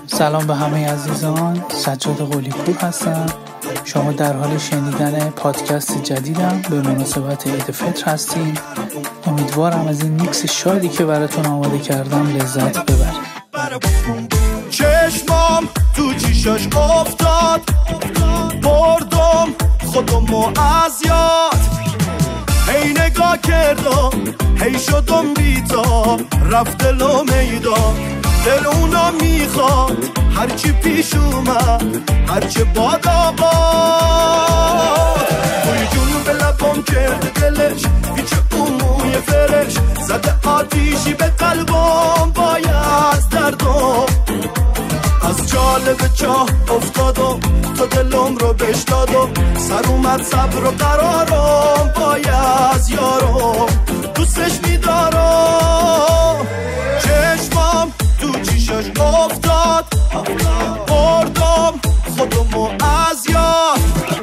سلام به همه عزیزان، سجاد قلی‌پور هستم. شما در حال شنیدن پادکست جدیدم به مناسبت عید فطر هستیم. امیدوارم از این میکس شادی که براتون آماده کردم لذت ببرید. چشمام تو چیشاش افتاد، بردم خودمو از یاد. هی نگاه کردم، هی شدم بی‌تاب، رفت دلو میدان. دل اونا میخواد هرچی پیش اومد، هرچه باد آباد. توی جونو به لبام کرده دلش، پیچ اون موی فرش زده آتیشی به قلبم باید دردم. از جالب چاه افتادم تا دلم رو بش دادم. سر اومد صبر و قرارم باید یارم، دوستش میدارم. چشمام تو چیشاش افتاد، بردم خودمو از یاد.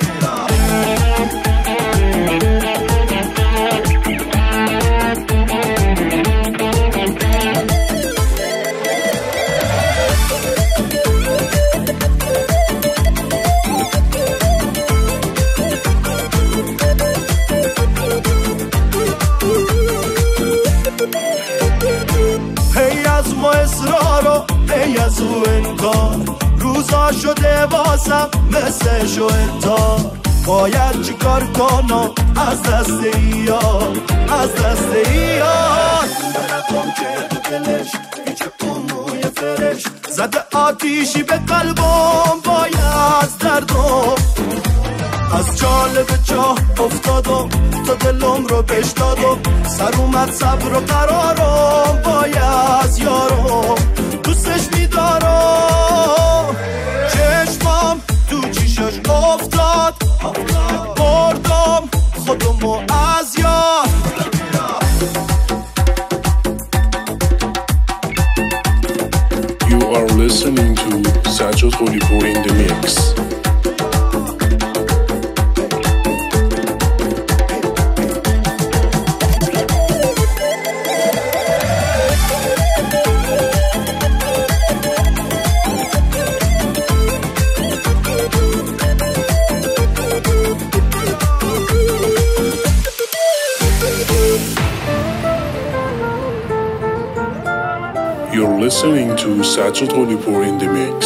ای از او انکار روزا شده واسم مثل شو انتار. باید چیکار کنم از دست ایار، از دست ایار. نرکن که دلش هیچ اون موی فرش زده آتیشی به قلبم باید دردم. از جالب چاه افتادم تا دلم رو بش دادم. سر اومد صبر و قرارم باید یارم، دوستش میدارم. چشمام تو چیشاش افتاد، بردم خودمو از یاد. You are listening to Sajad Qolipour in the mix. You're listening to Sajad Qolipour in the mix.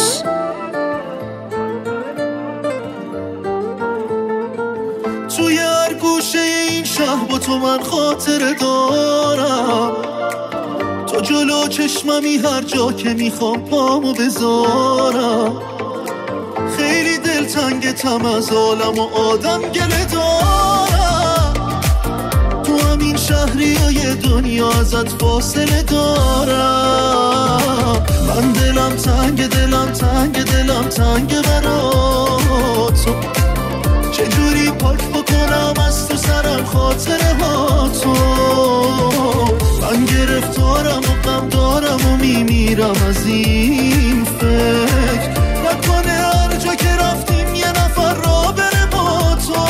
توی هر گوشه این شهر با تو من خاطره دارم. تو جلو چشممی هر جا که میخوام پامو بذارم. خیلی دلتنگتم از عالم و آدم گله دارم. تو همین شهری های دنیا ازت فاصله دارم. من دلم تنگ، دلم تنگ، دلم تنگ برات. تو چجوری پاک بکنم از تو سرم خاطره ها تو. من گرفتارم و غم دارم و میمیرم از این فکر. نکنه هر جا که رفتیم یه نفر را بره با تو.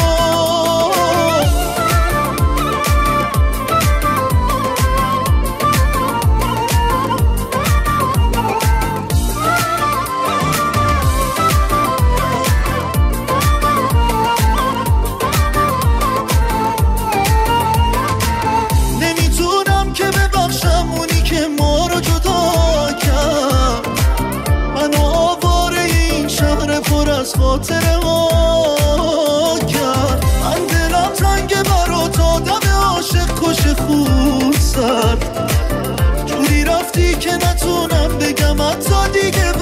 خاطره ها کرد. من دلم تنگ برات، آدم عاشق کش خود سرد. جوری رفتی که نتونم بگم حتی دیگه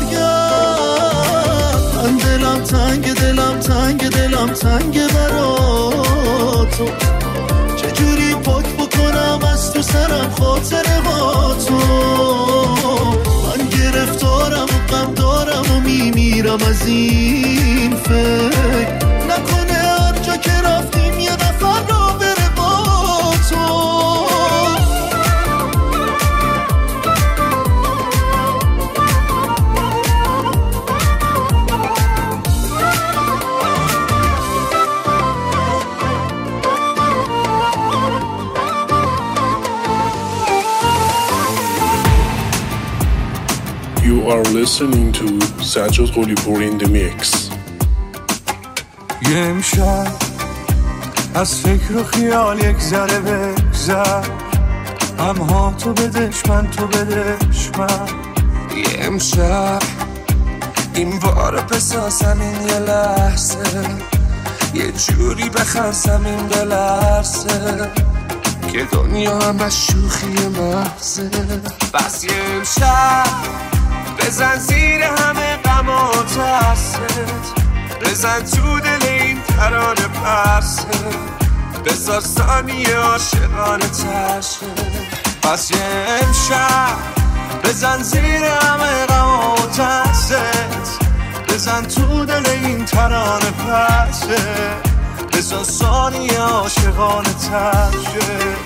برگرد. من دلم تنگ، دلم تنگ، دلم تنگ برات. چجوری پاک بکنم از تو سرم خاطره ها تو. من گرفتارم و غم دارم و میمیرم از این فکر. نکنه هر جا که رفتیم یه نفر را بره با تو. are listening to Sajjad Gholipur in the mix. یه امشب از فکر و خیال یک ذره بگذر، همها تو بدش من تو بدش من. یه امشب این بار بسازم این یه لحظه، یه جوری بخرسم این بلرزه که دنیا همش شوخی محضه. بس یه امشب بزن زیر همه غم و ترست، بزن تو دل این ترانه پرسه، بذار ثانیه عاشقانه ترشه. پس یه امشب بزن زیر همه غم و ترست، بزن تو دل این ترانه پرسه، بذار ثانیه عاشقانه ترشه.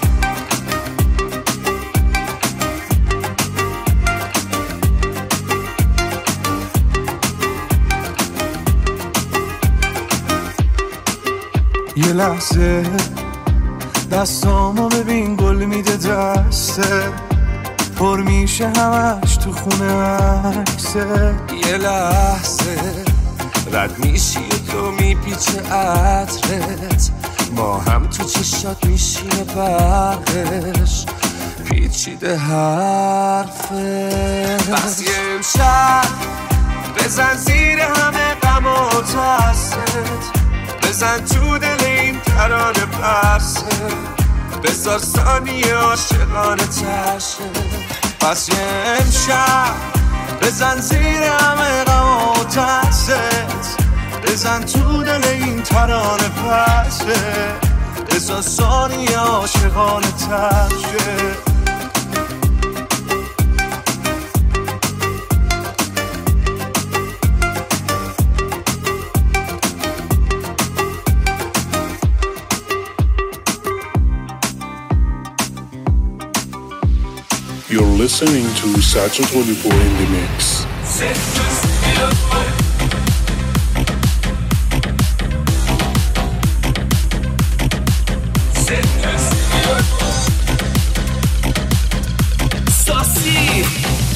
یه لحظه دستامو ببین گل میده دسته، پر میشه همش تو خونه عکسه. یه لحظه رد میشی و تو میپیچه عطرت، ما هم تو چشات میشینه برقش پیچیده حرفه. بس یه امشب بزن زیر همه غم و ترست، بزن تو دل این ترانه پرسه، بذار ثانیه عاشقانه ترشه. پس یه امشب بزن زیر همه غم و ترست، بزن تو دل این ترانه پرسه، بذار ثانیه عاشقانه ترشه. You're listening to Sajjad Gholipur in the mix. ساسی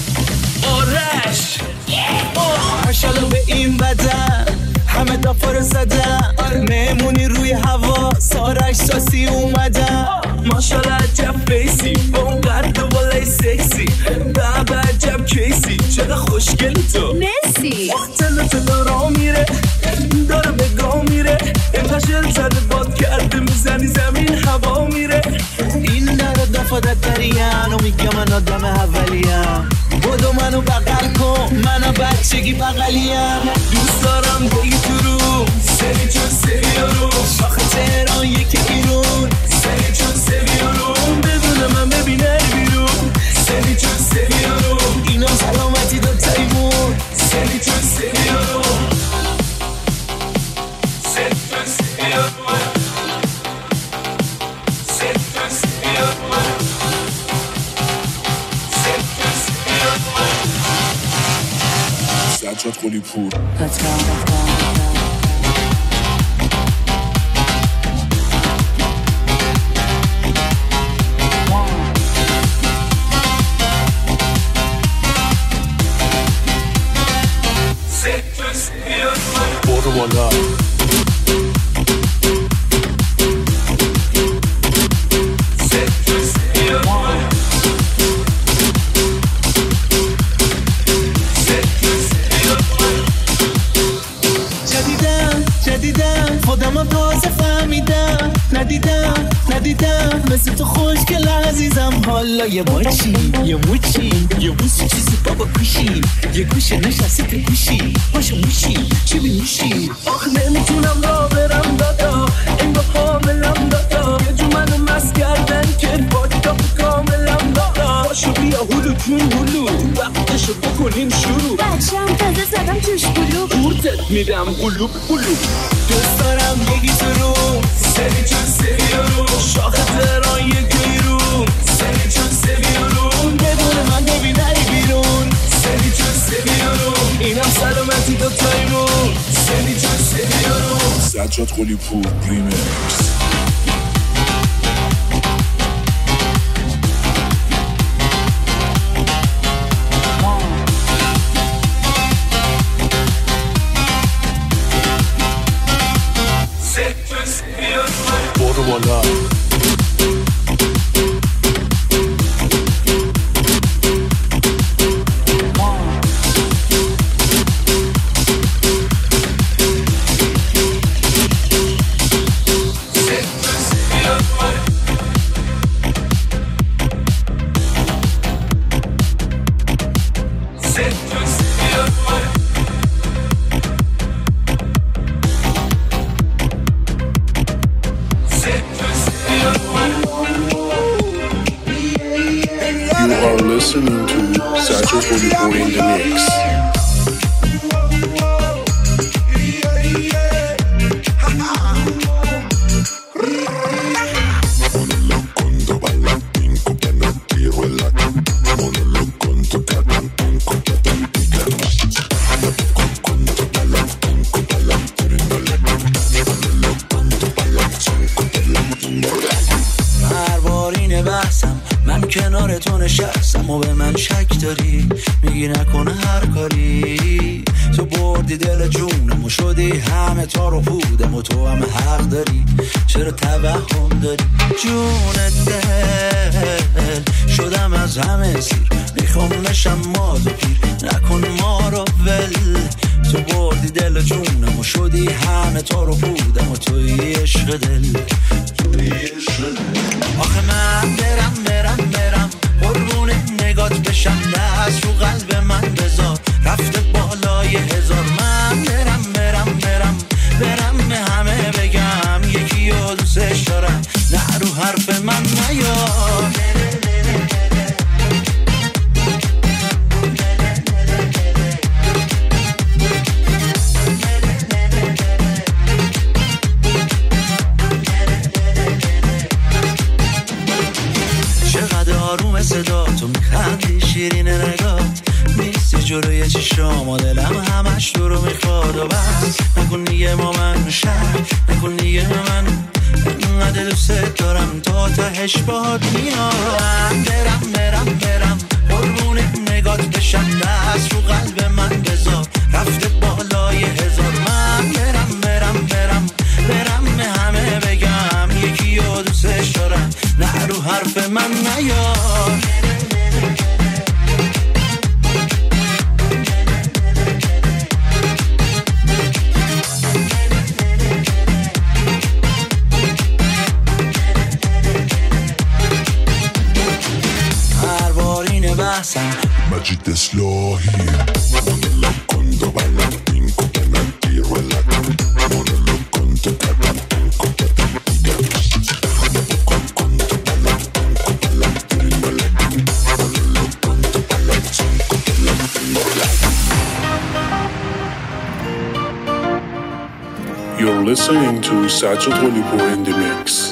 آرش ماشالله به این بدن همه دافار زدن، مهمونی روی هوا سارش ساسی اومدن. ماشالله عجب بیسی با اون قرد و بالای سکسی، بابا عجب کیسی چقدر خوشگل تو مرسی. وقتل تو دارا میره داره بگاه میره، اینقدر شل زده باد کرده میزنی زمین هوا میره. این داره دفادت دریم و میگه من آدم اولیم، بودو منو بغل کن منو بچگی بغلیم. دوست دارم بگی تو رو سری چون سریارو، آخه تهران یکی ایرون سری چون سریارو، بدون من ببینه بیرون سری چون سریارو، اینم سلامتی دو تایمون سری چون سریارو، سری چون سریارو، سری چون سریارو، سری چون سریارو. Sajjad Gholipur. Let's go. برو بالا. جدیدم خودم تازه فهمیدم، ندیدم مثل تو خوشگل عزیزم. حالا یه باچی یه موچی یه بوسی چیزی بابا کشی، یه گوشه نشستی که گوشی باشو موشی چی بینوشی. آخ نمیتونم را برم دادا این با حاملم دادا، یه جو منو مست کردن که باید تا کاملم دادا. باشو بیا هلو جون هلو وقتشو بکنیم شروع، بچم تازه زدم توش بلوب قورتت میدم قلوب قلوب. دوست دارم یکی تو رو سری چون سریارو، شاخ تهران یکی رو سری چون سریارو، بدون من ببینه بیرون سری چون سریارو، اینم سلامتی دو تایمون سری چون سریارو. Sajjad Gholipur Remix. بالا. You are listening to Sajjad Gholipur in the mix. من کنار تو نشستم و به من شک داری، میگی نکنه هر کاری. تو بردی دل جونم و شدی همه تا رو پودم و تو هم حق داری. چرا توهم داری جون دل؟ شدم از همه سیر، میخوام نشم ماد و پیر، نکن ما رو ول. تو بردی دل جونم و شدی همه تا رو پودم و توی عشق دل. آخه من برم قربون نگات بشم، دست رو قلب من بذار، رفته بالای هزار. من برم به همه بگم یکی رو دوستش دارم، نه رو حرف من نیار. آروم صدا تو میخندی، شیرین نگات نیستی جلوی چشام و دلم همش تو رو میخواد. و بس نکن دیگه ما من شم، نکن دیگه من انقدر دوست دارم تا تهش باهات میام. برم قربون نگات بشم، دست رو قلب من بذار، رفته بالای هزار. من برم به همه بگم یکی رو دوستش دارم، نه رو حرف من نیار. هر بار اینه بحثم مجید اصلاحی مونولوگ کن بلم این کن تیر ولد مونولوگ کن تو کدم این کن دیگر مونولوگ کن تو بلم تیر ولد مونولوگ کن تو بلم سن کن ولد. You're listening to Sajjad Gholipur in the mix.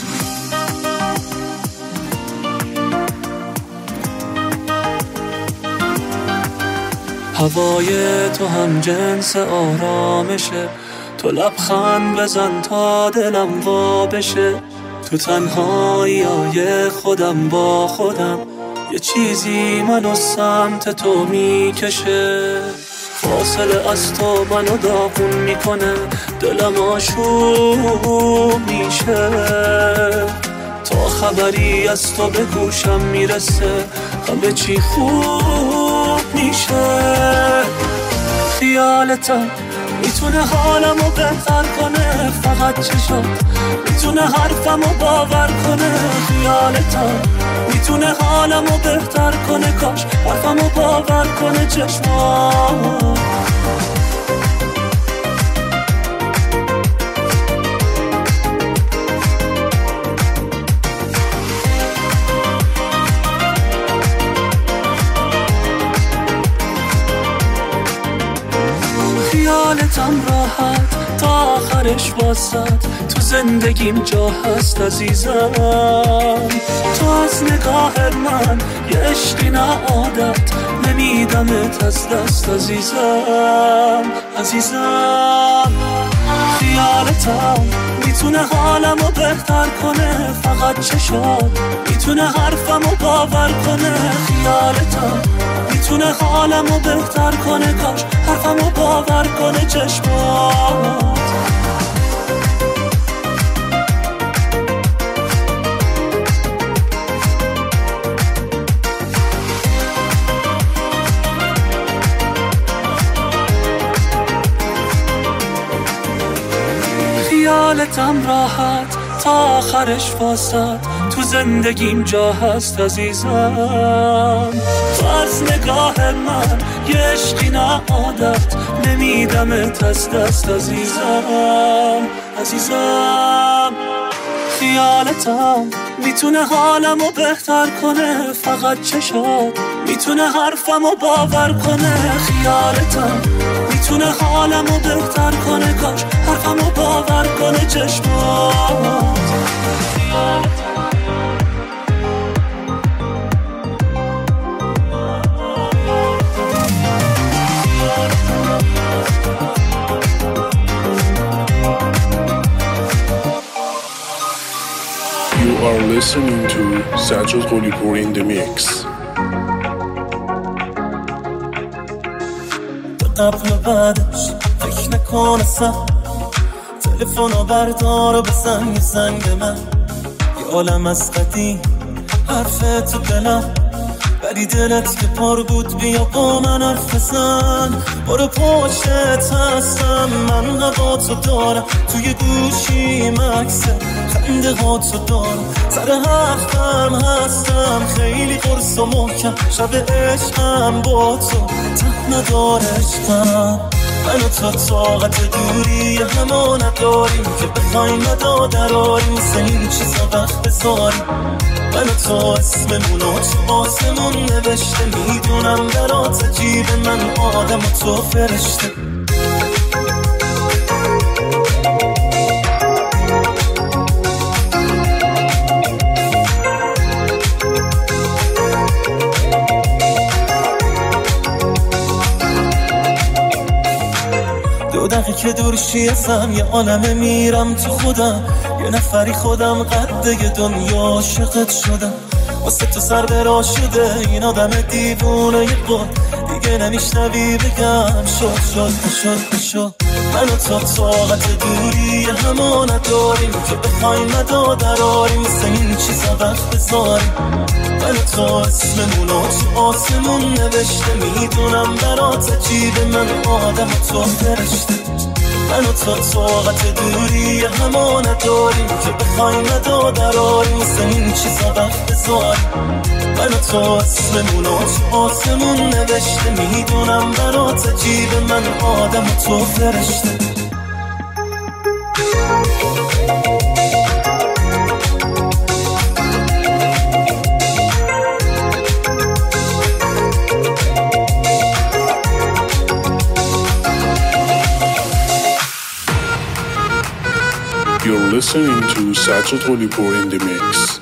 هوای تو هم جنس آرامشه، تو لبخند بزن تا دلم وا بشه. تو تنهایی‌های خودم با خودم، یه چیزی منو سمت تو میکشه. فاصله از تو منو داغون میکنه، دلم آشوب میشه. تا خبری از تو به گوشم میرسه، همه چی خوب میشه. خیالتم میتونه حالمو بهتر کنه، فقط چشات میتونه حرفمو باور کنه. خیالتم میتونه حالمو بهتر کنه، کاش حرفمو باور کنه. چشمات خیالتم میتونه حالمو بهتر کنه، فقط چشات میتونه حرفمو باور کنه. خیالتم میتونه حالمو بهتر کنه، کاش حرفمو باور کنه. چشمات خیالتم راحت تا آخرش واسد، تو زندگیم جا هست عزیزم. تو از نگاه من یه عشقی نه عادت، نمیدمت از دست عزیزم. خیالتم میتونه حالمو بهتر کنه، فقط چشات میتونه حرفمو باور کنه. خیالتم میتونه حالمو بهتر کنه، کاش حرفمو باور کنه. چشمات نیستم راحت تا آخرش واسط تو زندگیم جا هست عزیزم. تو از نگاه من یه عشقی نه عادت نمیدمت از دست عزیزم. عزیزم خیالتم میتونه حالمو بهتر کنه، فقط چشات میتونه حرفمو باور کنه. خیالتم میتونه حالمو بهتر کنه، کاش حرفمو باور کنه چشمات. You are listening to Sajjad Gholipur in the mix. قبل و بعدش فکر نکن اصلا، تلفنو بردار و بزن یه زنگ به من. یه عالم از قدیم حرف تو دلم، ولی دلت که پر بود بیا با من حرف بزن. برو پشتت هستم، من هوا تو دارم، توی گوشی مکسه خنده ها تو دارم. سر حرفم هستم خیلی قرص و محکم، شب عشقم با تو ته نداره عشقم. من و تو طاقت دوری همه نداریم که بخوایم مدادراریم، مثل این چیزا وقت بذاریم. من و تو اسممون و تو آسمون نوشته، میدونم برات عجیبه من آدم و تو فرشته. دو دقیقه که دورشی ازم یه عالمه میرم تو خودم، یه نفری خودم قده دنیا عاشقت شدم. واسه تو سر برا شده این آدم دیوونه یه بود، دیگه نمیشنوی بگم شد. من و تو طاقت دوری همه نداریم که بخوایم مدادراریم، مثل این چیزا وقت بذاریم. من و تو اسممون و تو آسمون نوشته، میدونم برات عجیبه من آدم و تو فرشته. من و تو طاقت دوری همه نداریم که بخوایم مدادراریم، مثل این چیزا وقت بذاریم. من و تو اسممون و تو آسمون نوشته، میدونم برات عجیبه من آدم و تو فرشته. You're listening to Sajjad Gholipur in the mix.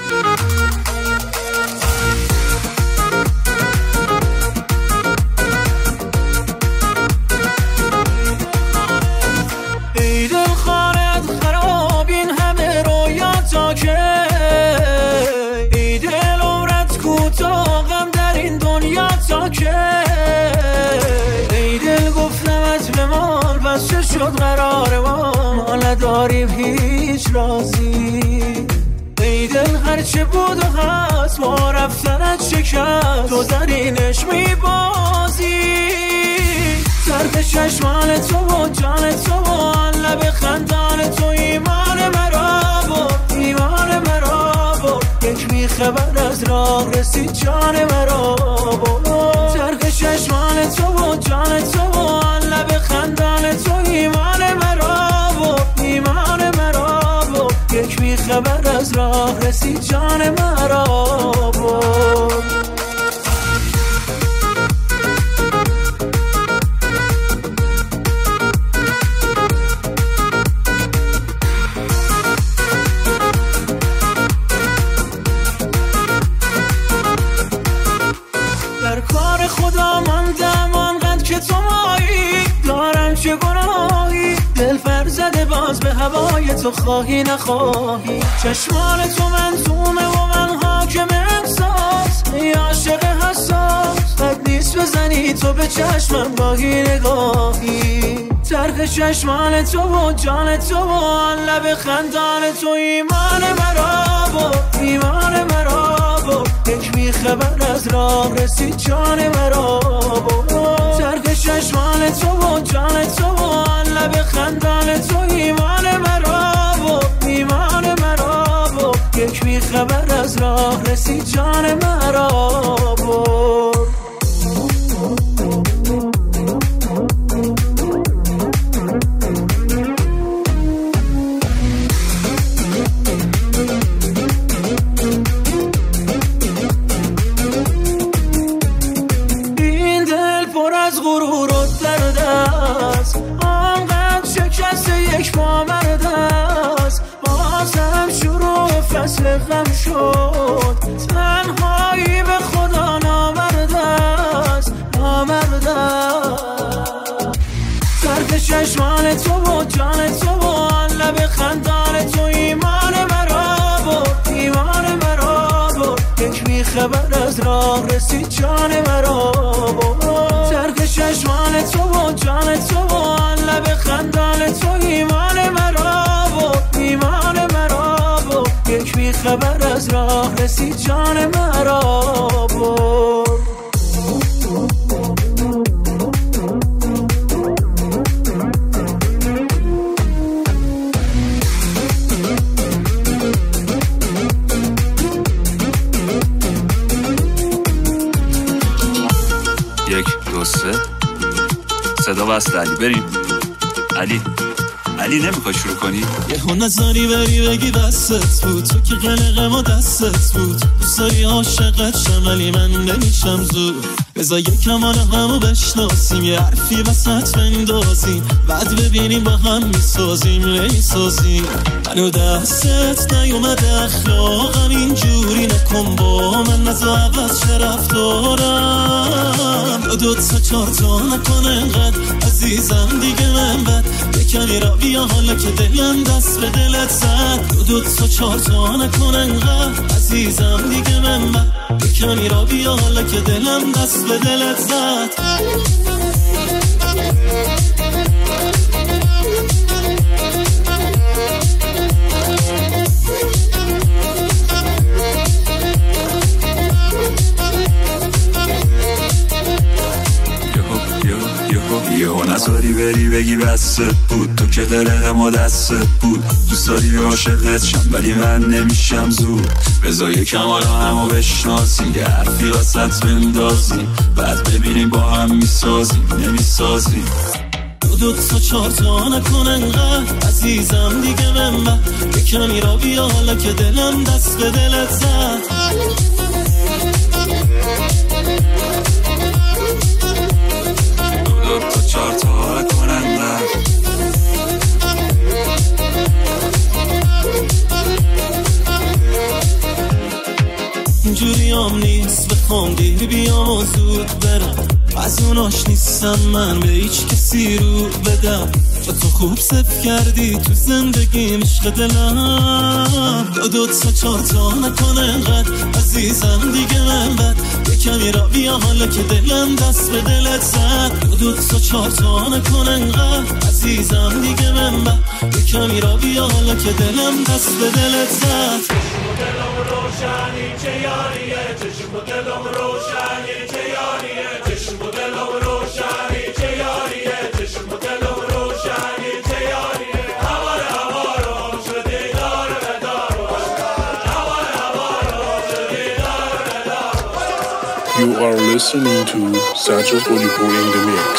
ای دل خانت خراب این همه رویاتا که، ای دل عمرت کوتاه غم در این دنیا تا که. ای دل گفتمت بمال پس چه شد قرار ما نداریم هیچ رازی. ای دل هرچه بود و هست ما رفتنت شکست، تو زرینش میبازی. طرف چشمان تو و جان تو و لب خندان تو ایمان مرا بود، ایمان مرا بود. یک بیخبر از راه رسید جان مرا بود. طرف چشمان تو و جان تو و لب خندان تو ایمان مرا بود، ایمان مرا بود. یک بیخبر از راه رسید جان مرا بود. در کار خدا ماندم آنقدر که تو مایی، دارم چه گناهی دل فرزده باز به هوای تو خواهی نخواهی. چشمان تو منظومه و من حاکم احساس، ای عاشق حساس بد نیست بزنی تو به چشمم گاهی نگاهی. طرف چشمان تو و جان تو و لب خندان تو ایمان مرا بود، ایمان مرا بود. یک بیخبر از راه رسید جان مرا بود. طرف چشمان تو و جان تو و لب خندان تو ایمان مرا از راه رسید جان مرا برد. این دل پر از غرور و درد است، آنقدر شکست یک پامرد است. بازم شروع فصل غم شد، تنهایی به خدا نامرد است، نامرد است. طرف چشمان تو و جان تو و لب خندان تو ایمان مرا برد، ایمان مرا برد. یک بی خبر از راه رسید جان مرا برد. طرف چشمان تو و جان تو و لب خندان تو ایمان مرا برد، ایمان مرا برد. یک بی خبر از راه رسید جان مرا برد. یک دو سه صدا وصل علی، بریم. علی نمیخوای شروع کنی؟ یه نظری بری بگی بستت بود، تو که قلقم و دستت بود. دوست داری عاشقت شم ولی من نمیشم زود. بذار یکم حالا همو بشناسیم، یه حرفی وسط بندازیم، بعد ببینیم با هم میسازیم نمیسازیم. منو دستت نیومده اخلاقم اینجوری نکن با من، نزا عوض چه رفتارم. دو تا چار تا نکن انقدر عزیزم دیگه من بد. یکمی را بیا حالا که دلم دست به دلت زد. دو تا چار تا نکن انقدر عزیزم دیگه من بد. یکمی را بیا حالا که دلم دست به دلت زد. یهو نذاری بری بگی بستت بود، تو که قلقم و دستت بود. دوست داری عاشقت شم ولی من نمیشم زود. بذار یکم حالا همو بشناسیم، یه حرفی وسط بندازیم، بعد ببینیم با هم میسازیم نمیسازیم. دو تا چار تا نکن انقدر عزیزم دیگه من بد. یکمی را بیا حالا که دلم دست به دلت زد. دو تا چار تا کننده اینجوری هم نیست بخوام دیر بیام و زود برم. از اوناش نیستم من به هیچ کسی رو بدم. تو خوب صف کردی تو زندگیم عشق دلم. دو تا چار تا نکن انقدر عزیزم دیگه من بد. یکمی را بیا حالا که دلم دست به دلت زد. دو تا چار تا نکن انقدر عزیزم دیگه من بد. یکمی را بیا حالا که دلم دست به دلت زد. دلم روشنی چه یاریه، چشم و دلم روشنی چه یاریه، چشم و دلم روشنی چه یاریه، چشم و دلم روشنی چه یاریه. هوار هوارو شدی دار بدارو، هوار هوارو شدی دار بدارو. You are listening to Sajjad Gholipur in the mix.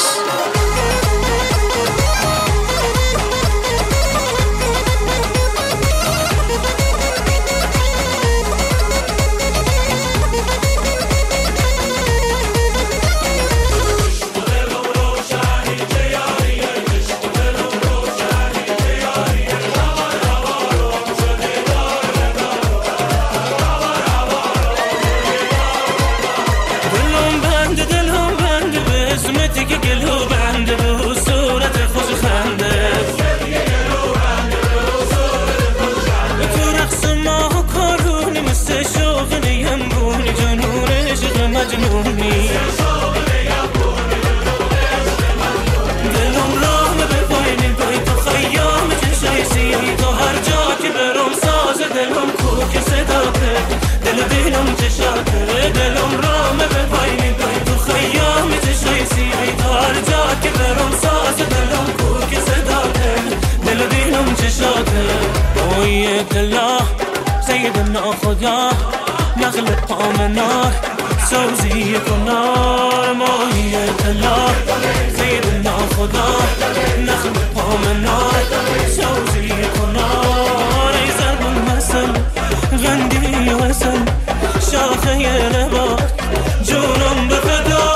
Say زید ناخدا نخل پامنار سوزی کنار ماهی دلار زید ناخدا نخل پامنار سوزی کنار ای زربون مثل غندی وصل شاخه نبات جونم بفدا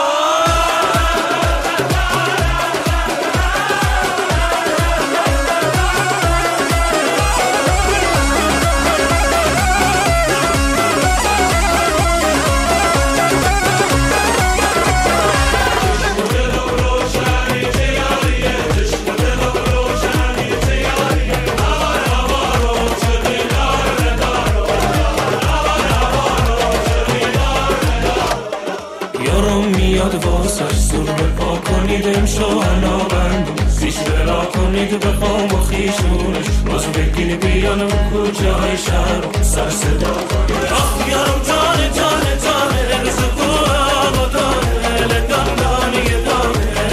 کنیدم شوهنا بندم پیش بلا کنید بخوام و خیشونش بازو بگیری بیانم کجای شهر سر صدا آخ یارم جانه جانه جانه رزو کوه و دانه دندانی دانه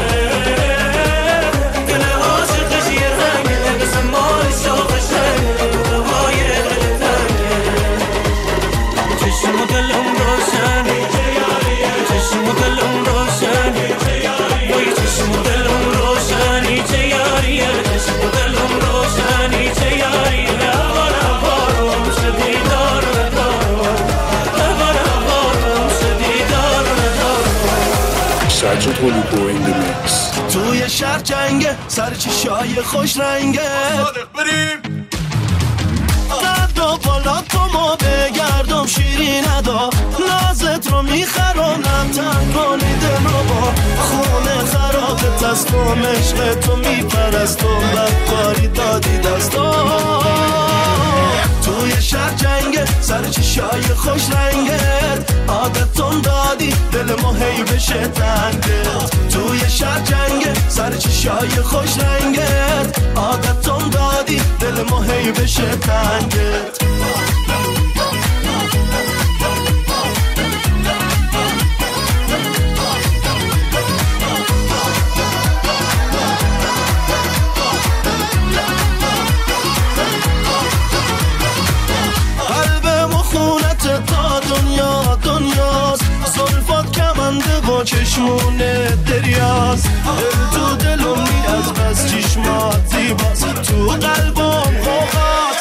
دل عاشقش یه رنگه بسه مال شاخش رنگه های دلتنگه چشم و دلم روشنه چشم و دلم روشنه چشم دلم روشنی چه یاریه چشم دلم روشنی چه یاریه هوارم شدیدار ندارم هوارم شدیدار ندارم سجاد قلیپور این دمیکس توی شهر جنگه سر چشای خوش رنگه صادق بریم قد و بالا تو ما بگردم شیرین ادا نازت رو میخرانم تن کنی دل رو با خونه خرابت هستم عشق تو میپرستم بدکاری دادی دستم توی شهر جنگه سر چشای خوش رنگت عادتون دادی دل ما هی بشه تنگت توی شهر جنگه سر چشای خوش رنگت عادتون دادی دل ما هی بشه تنگت با چشمونه دریاز دل تو دلم میاد بس چشمات زیباست تو قلبم خوخات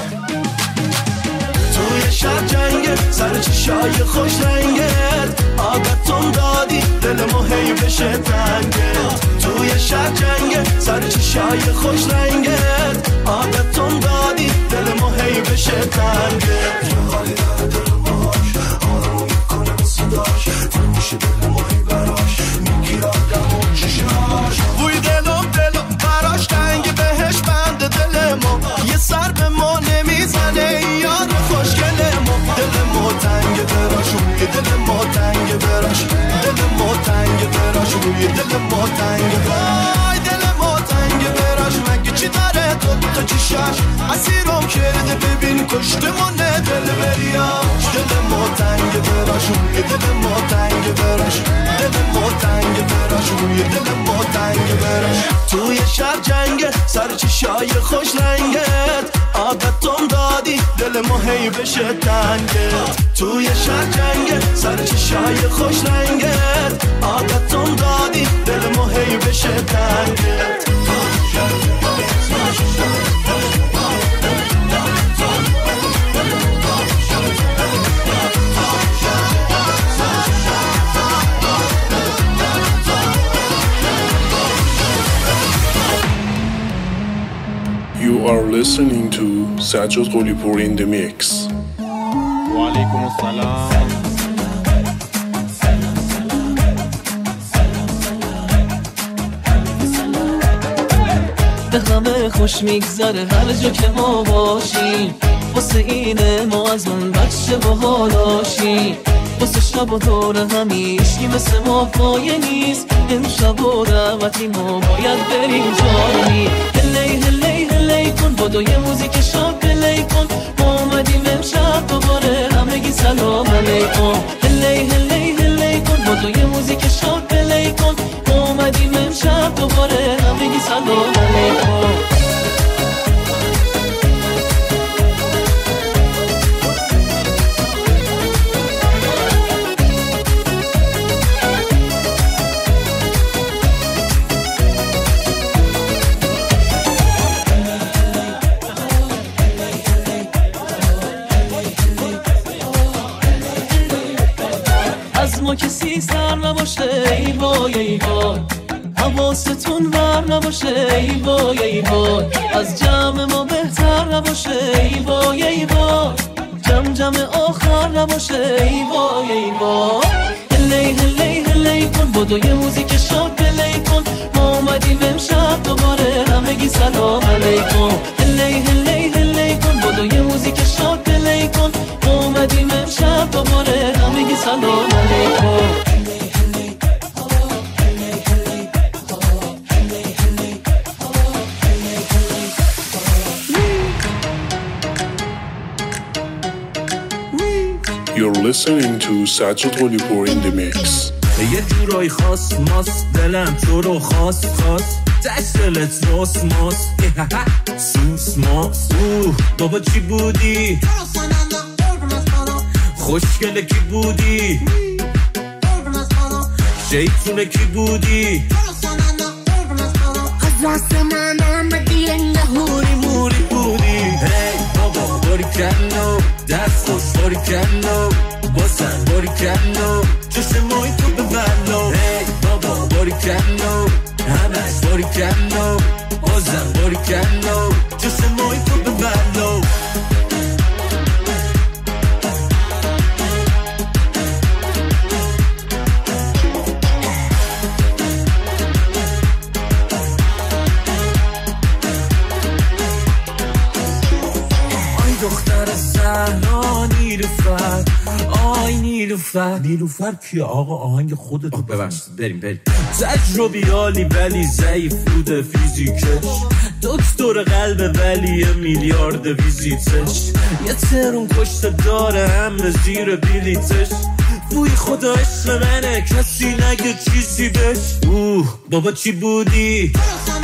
توی شهر جنگه سر چشای خوش رنگت عادتون دادی دل ما هی بشه تنگت توی شهر جنگه سر چشای خوش رنگت عادتون دادی دل ما هی بشه تنگت حالی داره دل ماش آرامو میکنه به صداش فرموشه دل ما هی براش میگیر آدم و چشاش بوی دلم براش تنگ بهش بند دل ما یه سر به ما نمیزنه یار خوشگل ما دل ما تنگ براش روی دل ما تنگ براش دل ما تنگ براش روی دل ما تنگ وای دل ما تنگ براش مگه چی داره تو چشاش اسیرم کرده ببین کشتمونه دل بریاش دل ما تنگ براش روی دل ما تنگ براش دل ما تنگ براش روی دل ما تنگ براش توی شهر جنگه سر چشای خوش رنگت عادتون دادی دل ما هی بشه تنگت توی شهر جنگه سر چشای خوش رنگت عادتون دادی دل ما هی بشه تنگت You are listening to Sajjad Qolipour in the mix. Wa alaikum assalam. به همه خوش میگذره هر جا که ما باشیم واسه اینه ما از اون بچه با حالاشیم واسه شب و دور همیشگی مثل ما پایه نیست امشب و دعوتی ما باید بریم جایی هلی هلی هلی کن بادو یه موزیک شاد پلی کن ما اومدیم امشب دوباره همگی سلام علیکم هلی هلی هلی کن بادو یه موزیک شاد پلی کن ما اومدیم امشب دوباره همگی سلام علیکم نباشه ای وای ای وای حواستون ور نباشه ای وای ای وای از جمع ما بهتر نباشه ای وای ای وای جمع آخر نباشه ای وای ای وای هلی هلی هلی کن بدو یه موزیک شاد پلی کن ما اومدیم امشب دوباره همگی سلام علیکم هلی هلی هلی کن بدو یه موزیک شاد پلی کن ما اومدیم امشب دوباره همگی سلام علیکم You're listening to Sajjad Gholipur in the mix. یه جورای خاص ماست دلم تو رو خواست دستلت ماس سوس ماس بابا چی بودی؟ خوشگله کی بودی؟ شیطونه کی بودی؟ از راست من آمدی انگه موری بودی هی بابا باری کنو دست خوش باری کنو بازم باری کنو چشمای تو ببنو هی بابا باری کنو همش باری کنو بازم باری کنو چشمای تو ببنو نیلوفر کیه آقا آهنگ خودت ببخشید بریم تجربیالی ولی ضعیف بوده فیزیکش دکتر قلب ولی میلیارد ویزیتش یه ترون کشته داره همه زیر بلیتش بوی خدا عشق منه کسی نگه چیزی بش بابا چی بودی؟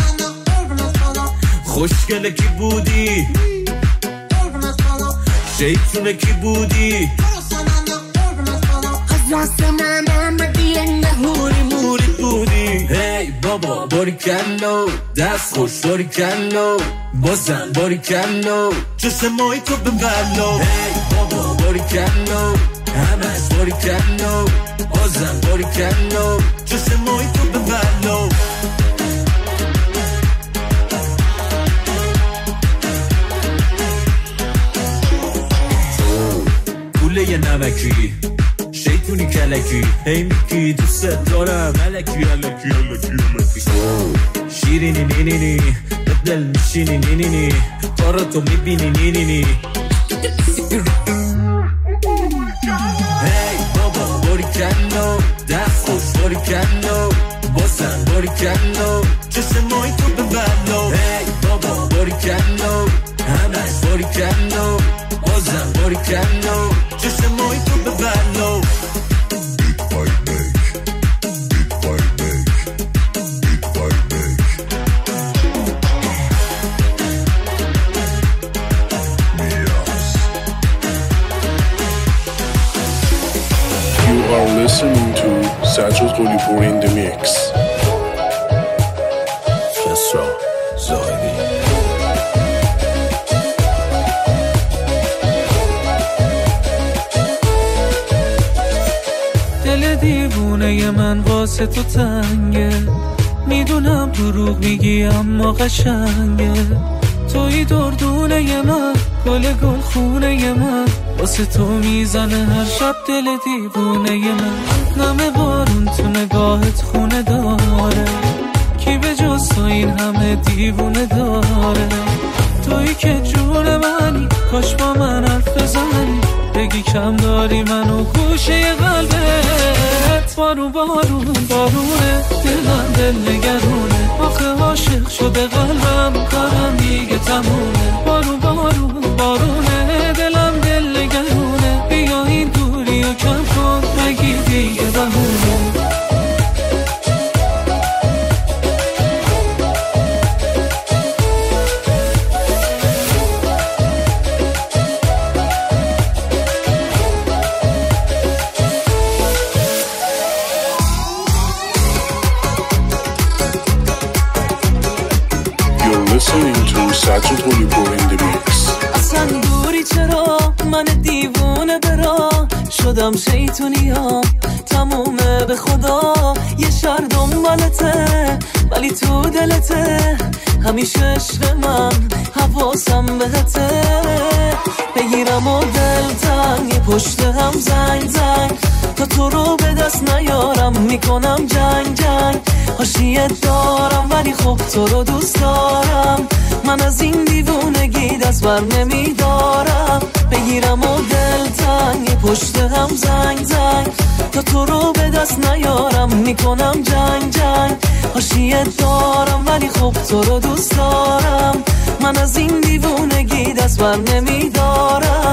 خوشگله کی بودی؟ شیطونه کی بودی؟ راست من آمدی انگه موری بودی هی بابا باری کنو دست خوش باری کنو بازم باری کنو چشمای تو ببنو هی بابا باری کنو همش باری کنو بازم باری کنو چشمای تو ببنو پوله یه نمکی شیطونی کلکی هی میگی دوست دارم الکی شیرینی نینینی دل میشینی نینینی کارا تو میبینی نینینی هی بابا باری کنو دست خوش باری کنو بازم باری کنو چشمای تو ببنو هی بابا باری کنو همش باری کنو بازم باری کنو چشمای تو ببنو You are listening to Sajjad Gholipur in the mix. Kasra Zahidi دل دیوونه من واسه تو تنگه میدونم دروغ میگی اما قشنگه توی دردونه من گل خونه من واسه تو میزنه هر شب دل دیوونه من نم بارون تو نگاهت خونه داره کی به جز تو این همه دیوونه داره توی که جون منی کاش با من حرف بزنی بگی کم داری منو گوشه قلبت بارون بارونه دلم دل نگرونه آخه عاشق شده قلبم کارم دیگه تمومه بارون بارونه دلم دل نگرونه بیا این دوری و کم کن مگی دیگه بهونه Listening to Sajjad Gholipur in the mix. اصلا دوری چرا من دیوونه برا شدم شیطونی ها تمومه به خدا یه شهر دنبالته ولی تو دلته همیشه عشق من حواسم بهته بگیرم و دلتنگ پشت هم زنگ تا تو رو به دست نیارم میکنم جنگ حاشیت دارم ولی خب تو رو دوست دارم من از این دیوونگی دست بر نمیدارم بگیرم و دلتنگ پشت هم زنگ تا تو رو به دست نیارم میکنم جنگ حاشیت دارم ولی خب تو رو دوست دارم من از این دیوونگی دست بر نمیدارم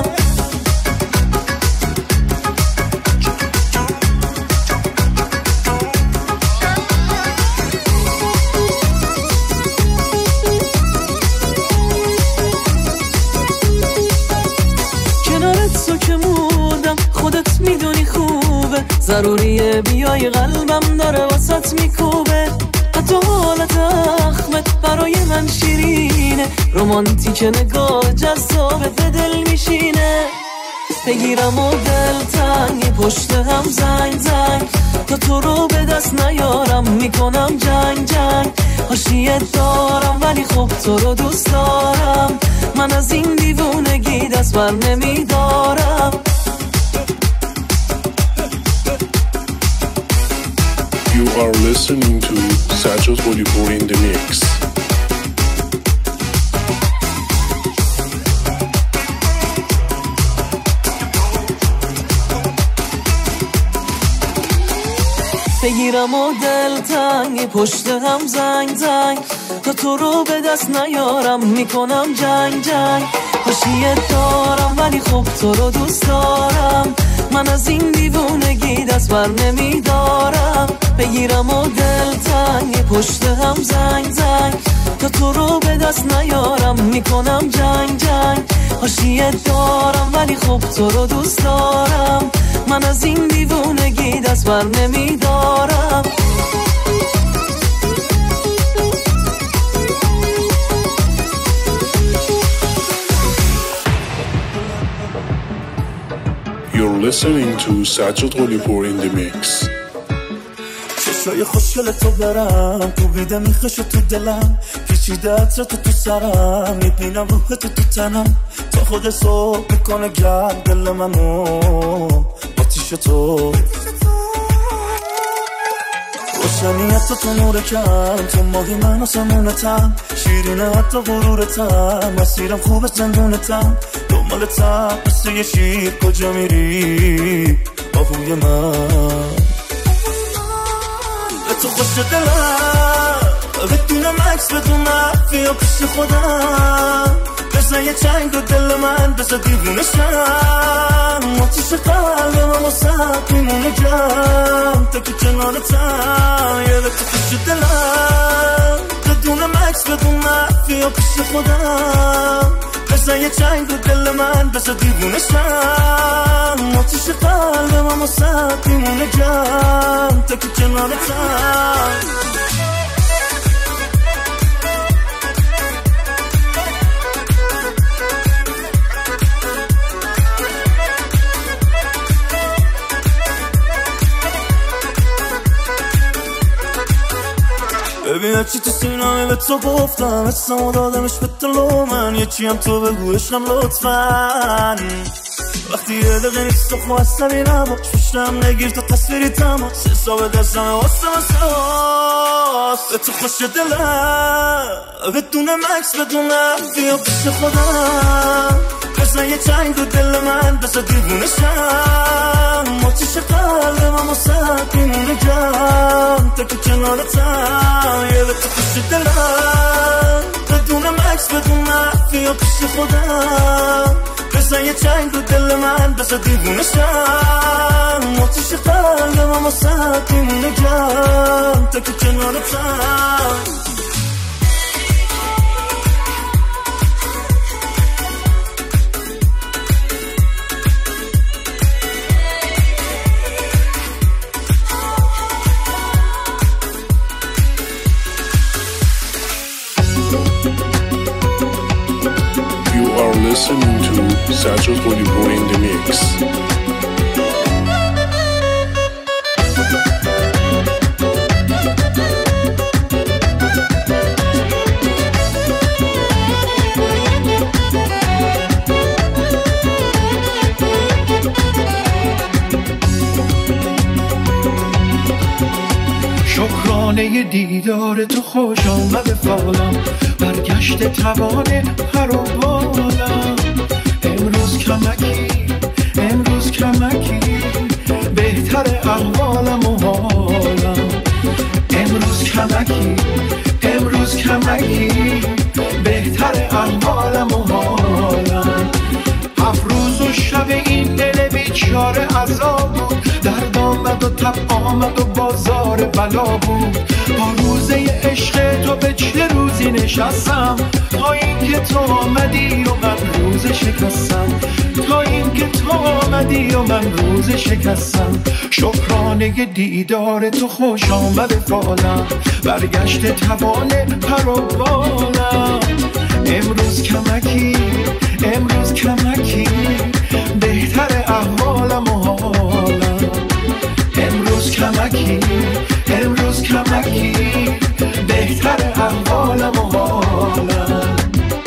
خودت میدونی خوبه ضروریه بیای قلبم داره واسط میکوبه حتی حالت اخمت برای من شیرینه رومانتیک نگاه جذابه به دل میشینه بگیرم و دلتنگ پشت هم زنگ تا تو رو به دست نیارم میکنم جنگ حاشیت دارم ولی خب تو رو دوست دارم من از این دیوونگی دست بر نمیدارم You are listening to Sajjad Gholipur in the mix. بگیرم و دلتنگ پشت هم زنگ تا تو رو به دست نیارم میکنم جنگ حاشیت دارم ولی خب تو رو دوست دارم من از این دیوونگی دست بر نمیدارم بگیرم و دلتنگ پشت هم زنگ تا تو رو به دست نیارم میکنم جنگ حاشیت دارم ولی خب تو رو دوست دارم من از این دیوونگی دست بر نمیدارم You're listening to Sajjad Gholipur in the mix. چشای خوشگل تو برم تو بیده میخشه تو دلم پیچیده عطر تو سرم میبینم روح تو تنم تا خود صبح میکنه گرم دل منو آتیش تو روشنیت تو نور کم تو ماهی من و سمونتم شیرینه حتی غرورتم مسیرم خوبه زندونتم دنبالتم مثل یه شیر کجا میری آهوی من به تو خوش دلم بدونم عکس بدونم بیا پیش خودم بزن یه چنگ رو دل من بزن دیوونشم آتیش قلبم واسط میمونه گرم تا که کنارتم یه به تو خوش دلم بدونم عکس بدونم بیا پیش خودم بزن یه چنگ رو دل من بزن دیوونشم آتیش قلبم واسط میمونه گرم تا که کنارتم ببین هرچی تو سینامه به تو گفتم حسمو دادمش به دلو من یکی هم تو بگو عشقم لطفاً وقتی یه دقیقه نیست تو خواست سبی نباش پشتم نگیر تا تصویری تماس حساب دستمه واسه به تو خوش دلم بدونم عکس بدونم بیا پیش خودم بزن یه چنگ رو دل من بزن دیوونشم آتیش قلبم واسط میمونه گرم تا که کنارتم یه به تو خوش دلم بدونم عکس بدونم بیا پیش خودم بزن یه چنگ رو دل من بزن دیوونشم آتیش قلبم واسط میمونه گرم تا که کنارتم Listening to Sajjad Gholipur in the mix. شکرانه دیدار تو خوش آمد فالم، برگشت توان پر و بالم. امروز کمکی بهتر احوالم و حالم. امروز کمکی بهتر احوالم و حالم. 7 روز و شب این دل بیچاره عذاب بود، درد آمد و تب آمد و بازار بلا بود. با روزه عشق تو به چه روزی نشستم، تا اینکه تو آمدی و من روز شکستم. تا اینکه تو آمدی و من روز شکستم. شکرانه دیدار تو خوش آمد فالم، برگشت توان پر و بالم. امروز کمکی بهتر احوالم و حالم. امروز کمکی بهتر احوالم و حالم.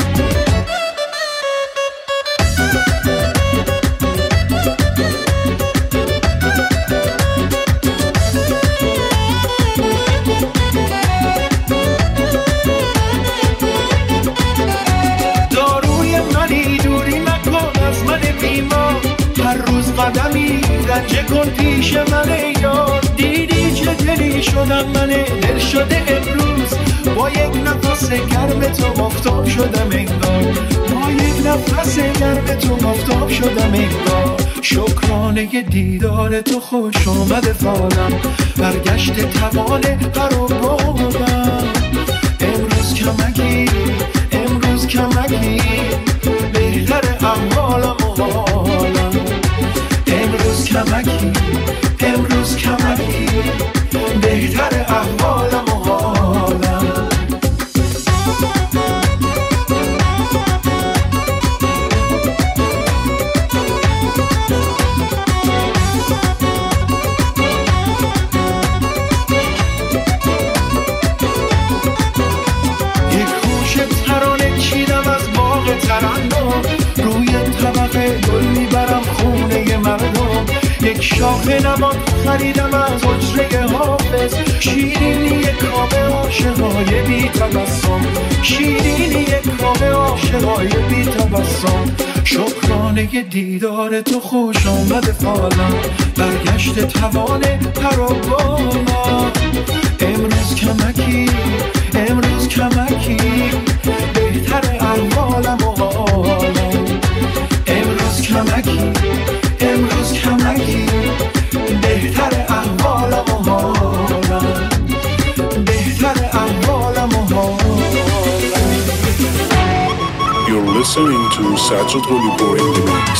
قدمی رنجه کن پیش من یار. دیدی چه دلی شدم من دل شده امروز، با یک نفس گرم تو مفتاب شدم انگار. با یک نفس گرم تو مفتاب شدم انگار. شکرانه دیدار تو خوش آمد فالم، برگشت توان پر و بالم. امروز کمکی بهتر احوالم و حالم. امروز کمکی بهتر احوالم و حالم. یک خوش ترانه چیدم از باغ ترنم، روی طبقه گل میبرم خونه مردم. یک شاخه نبات خریدم از حجره حافظ، شیرینی کام عاشقای بی تبسم. شیرینی کام عاشقای بی تبسم. شکرانه دیدار تو خوش آمد فالم، برگشت توان پر و بالم. امروز کمکی بهتر احوالم و حالم. امروز کمکی بهتر احوالم و حالم. بهتر احوالم و حالم. You're listening to Sajjad Ghalipur in the mix.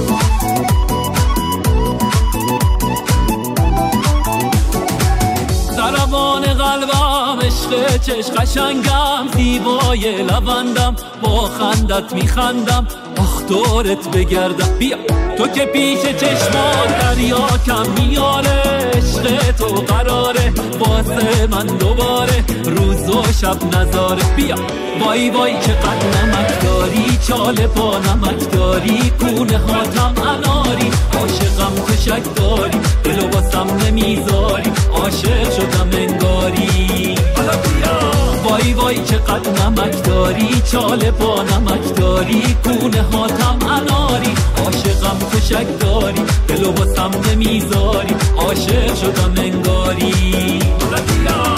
ضربان قلبم عشق چشم قشنگم، زیبای لبندم با خندت میخندم. آخ دورت بگردم بیا تو که پیش چشمان دریا کم میاره. عشق تو قراره واسه من دوباره روز و شب نظاره. بیا وای چقدر نمک داری، چاله پا نمک داری، کونه هاتم اناری. عاشقم تو شک داری، دلو باسم نمیذاری، عاشق شدم انگاری. حالا بیا وای چقدر نمک داری، چاله پا نمک داری، کونه هاتم اناری. عاشقم تو شک داری، دلو باسم نمیذاری، عاشق شدم انگاری. حالا بیا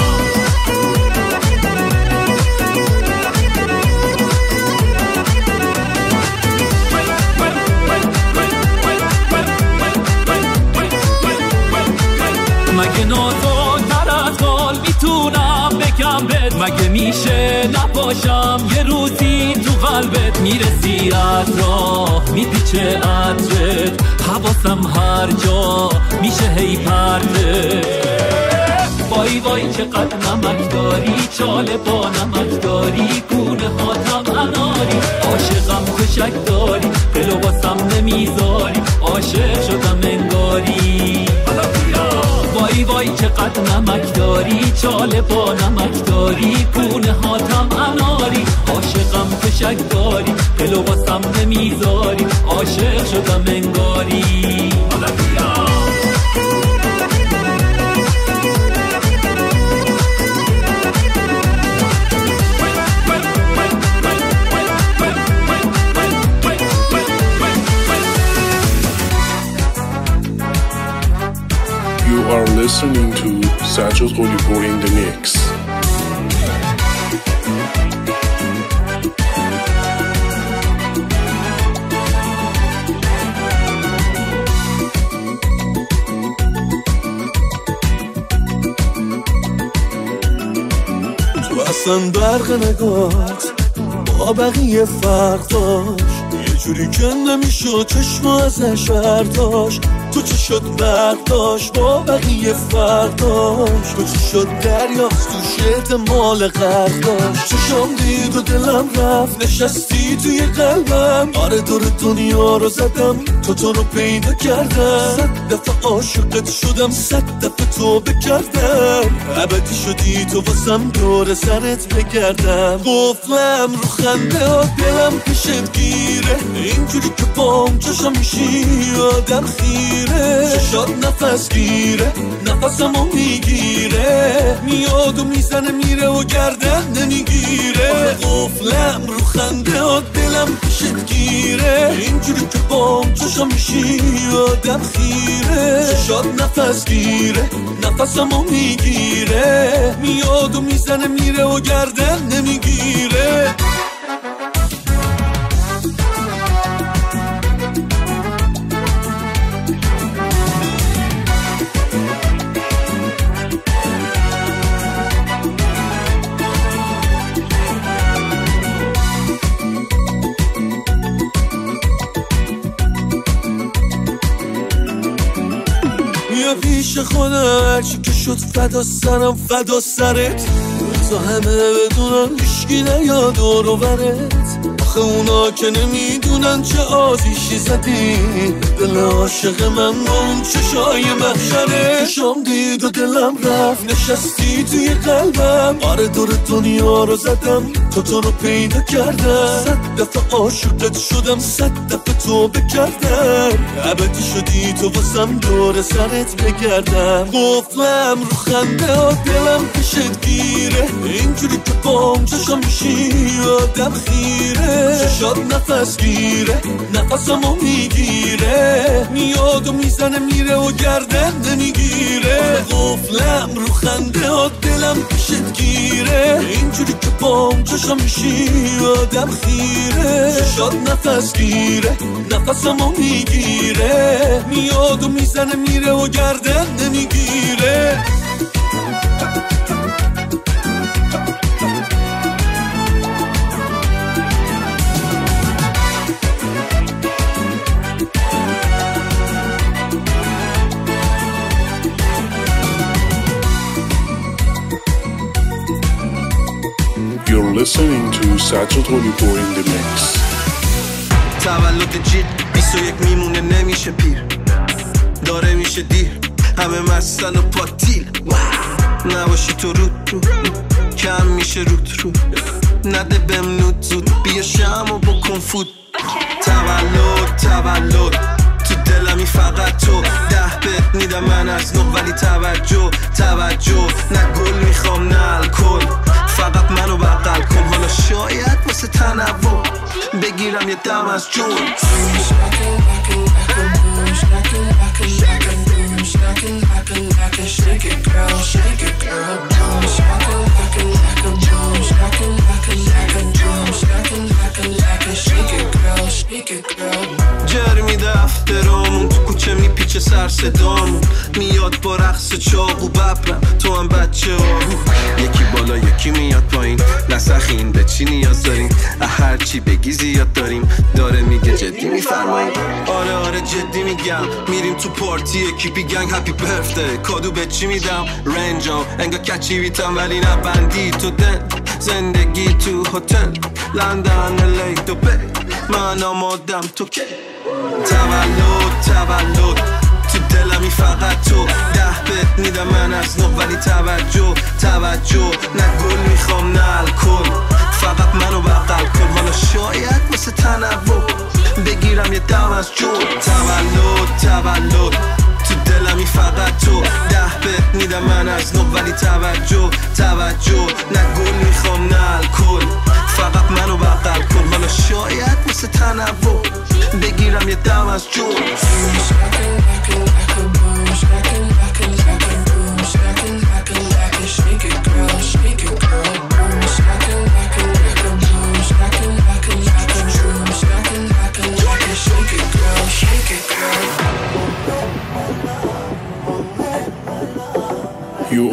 مگه نازک‌تر از گل میتونم بگم بهت، مگه میشه نپاشم یه روزی تو قلبت. میرسی از راه میپیچه عطرت، حواسم هر جا میشه هی پرتت. وای چقدر نمک داری، چاله با نمک داری، کونه هاتم اناری. عاشقم تو شک داری، دلو باسم نمیذاری، عاشق شدم انگاری. وای چقدر نمک داری، چاله با نمک داری، کونه هاتم اناری. عاشقم تو شک داری، دلو باسم نمیذاری، عاشق شدم انگاری. حالا بیا listening to Sajjad Gholipur in the mix. تو اصلا برق نگات با بقیه فرق داشت، یه جوری که نمیشد چشم ازش برداشت. تو چی شد برق داشت با بقیه فرق داشت؟ تو چی شد دریاست تو شد مال غرق داشت؟ چشم دید و دلم رفت نشستی توی قلبم. آره دور دنیا رو زدم تو رو پیدا کردم. 100 دفعه عاشقت شدم 100 دفعه تو بکردم. ابدی شدی تو واسم دور سرت بگردم. قفلم رو خنده ها دلم پیشت گیره، اینجوری که پام چشم میشی آدم خیره. شاد نفس گیره نفسمو میگیره، میاد و میزنه میره و گردن نمیگیره. قفلم رو خنده ها دلم پیشت گیره، اینجوری که پام چشم میشی آدم خیره. شاد نفس گیره نفسمو میگیره، میاد و میزنه میره و گردن نمیگیره. پیش خودم هرچی که شد فدا سرم فدا سرت. تا همه بدونن هیشگی نیاد دور و برت. آخه اونا که نمیدونن چه آزیشی زدی دل عاشق من با اون چشای محشره. چشم دید و دلم رفت نشستی توی قلبم. آره دور دنیا رو زدم تو رو پیدا کردم. 100 دفعه عاشقت شدم 100 دفعه تو بکردم. ابدی شدی تو واسم دور سرت بگردم. قفلم رو خنده ها دلم پیشت گیره، اینجوری که پام چشم میشی آدم خیره. شاد نفس گیره نفسمو میگیره، میاد و میزنه میره و گردن نمیگیره. قفلم رو خنده ها دلم پیشت گیره، اینجوری که پام چشم میشی آدم خیره. شاد نفس گیره نفسمو میگیره، میاد و میزنه میره و گردن نمیگیره. You're listening to Sajjad Gholipur in the mix. تولد جید 21 میمونه نمیشه پیر، داره میشه دیر همه مستن و پاتیل. نباشی تو رو کم میشه رو نده بهم نود زود بیا شم و بکن فود. تولد تو دلمی فقط تو 10 بهت میدم من از نو، ولی توجه نه گل میخوام نه الکل، فقط منو بغل کن. حالا شاید واسه تنوع بگیرم یه دم از جون. جرمی دفترامون تو کوچه میپیچه سر صدامون، میاد با رقص چاقو ببرم تو هم بچه آهو. یکی بالا یکی میاد پایین نسخین به چی نیاز داریم، هر چی بگی زیاد داریم. داره میگه جدی میفرماییم؟ آره جدی میگم. میریم تو پارتی اکیپی گنگ هپی برفته، کادو به چی میدم؟ رنجام انگا کچی بیتم ولی نبندی تو دن. زندگی تو هتل لندن الی دوبی، من آمادم تو که تولد تو دلمی فقط تو 10 بهت میدم من از نو، ولی توجه نه گل میخوام نه الکل، فقط منو بغل کن. حالا شاید واسه تنوع بگیرم یه دم از جون. تولد تو دلمی فقط تو 10 بهت میدم من از نو، ولی توجه نه گل میخوام نه الکل، فقط منو بغل کن. حالا شاید واسه تنوع بگیرم یه دم از جون.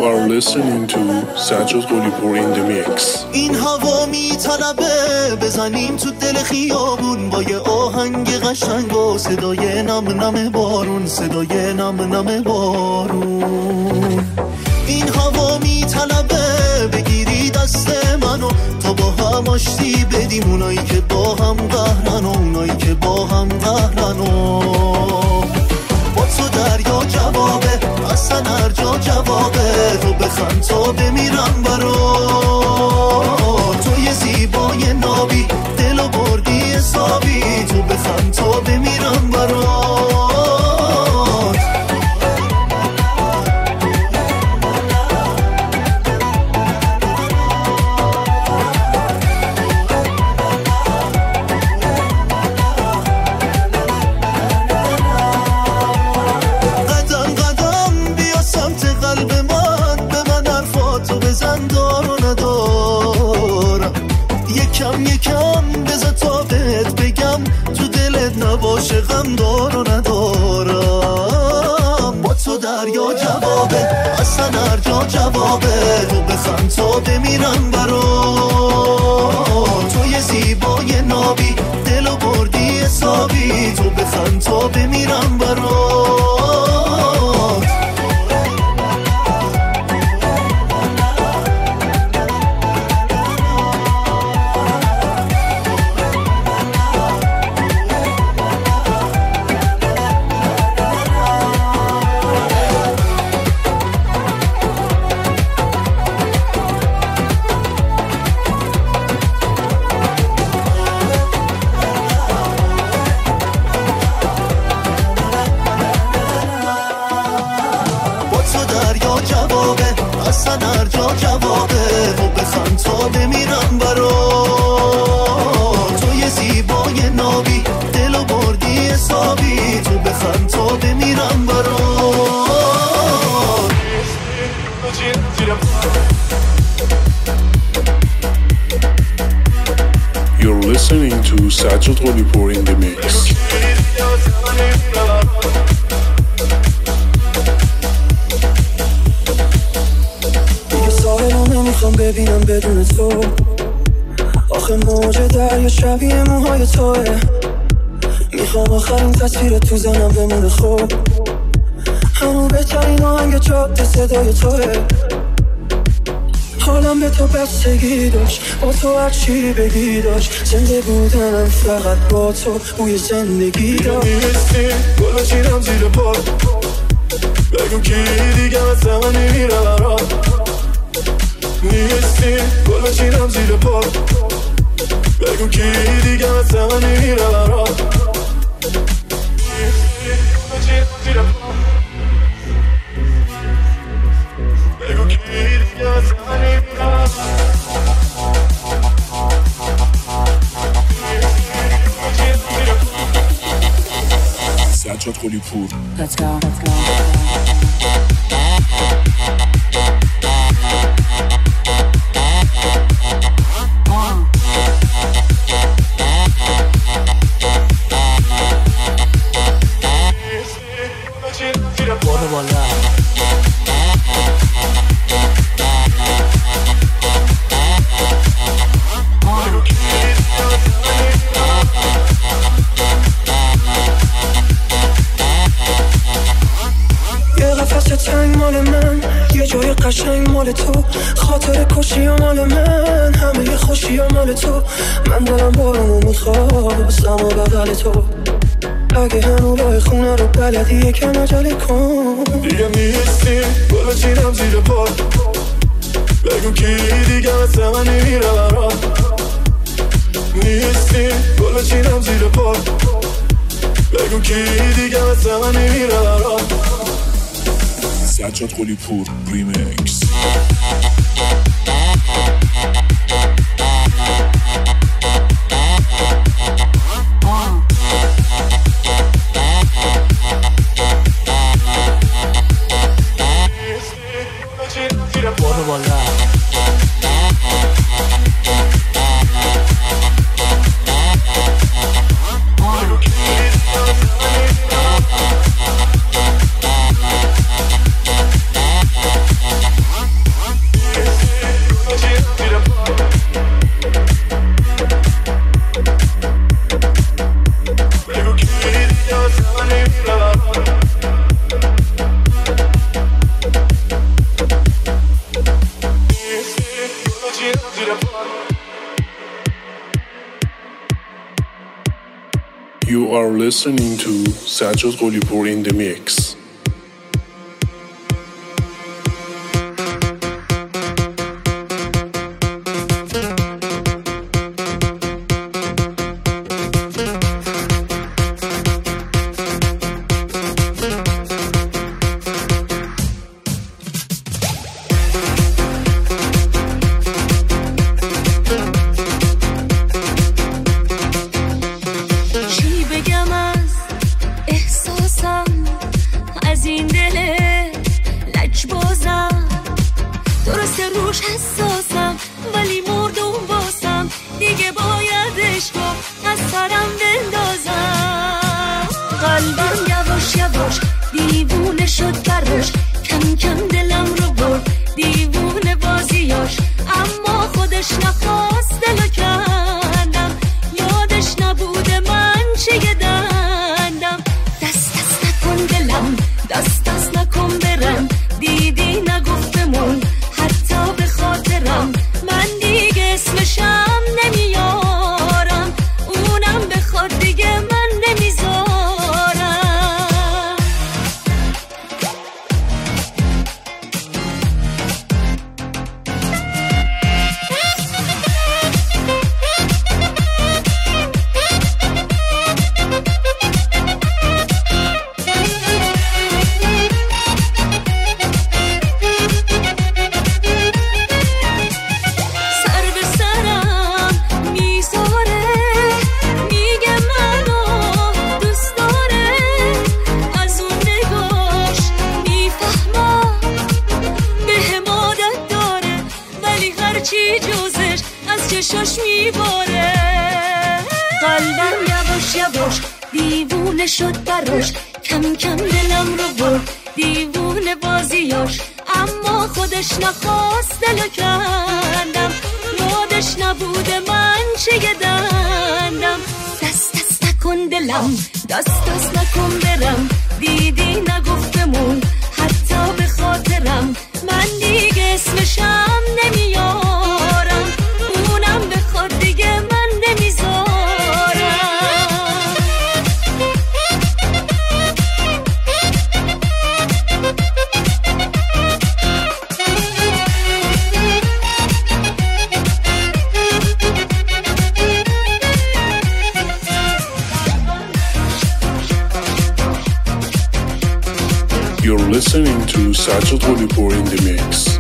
are listening to Sajjad Gholipur in the mix. این هوا میطلبه بزنیم تو دل خیابون با یه آهنگ قشنگ و صدای نم نم بارون، صدای نم نم بارون. این هوا میطلبه بگیری دست منو تا با هم آشتی بدیم، اونایی که با هم قهرن و اونایی که با هم قهرن و با تو دریا جوابه، اصلا هر جا جوابه، تو بخند تا بمیرم برات، تو یه زیبای نابی دلو بردی حسابی، تو بخند تا بمیرم برات. نباشه غم دار و ندارم، با تو دریا جوابه، اصلا هر جا جوابه، تو بخند تا بمیرم برات، تو یه زیبای نابی دلو بردی حسابی، تو بخند تا بمیرم برات. هر جا جوابه، تو بخند تا بمیرم برات، تو یه زیبای نابی دلو بردی حسابی، تو بخند تا بمیرم برات. You're listening to Sajjad Gholipur in the mix. نمیخوام ببینم بدون تو، آخه موج دریا شبیه موهای توه، میخوام آخرین تصویر تو زنم بمونه خوب، همون بهترین آهنگ جاده صدای توه، حالم به تو بستگی داشت، با تو هرچی بگی داشت، زنده بودنم فقط با تو بوی زندگی داشت. میرسی گل چیرم زیر پا، بگو کی دیگه مثل من نمیره برات، نیستی گل چیرم زیر پا، بگو کی دیگه مثل من نمیره برات، بگو کی دیگه مثل من نمیره برات. Sajjad Gholipur. Let's go. قشنگ مال تو، خاطر کشی و مال من، همه ی خوشی و مال تو، من دارم بارونو میخواد بستم و بغل تو، اگه هنو راه خونه رو بلدی یکم عجله کن، دیگه نیستی گل چیرم زیر پا، بگو کی دیگه مثل من نمیره برات، نیستی گل چیرم زیر پا، بگو کی دیگه مثل من نمیره برات. Sajjad Gholipur Remix. You are listening to Sajjad Gholipur in the mix. You're listening to Sajjad Gholipur in the mix.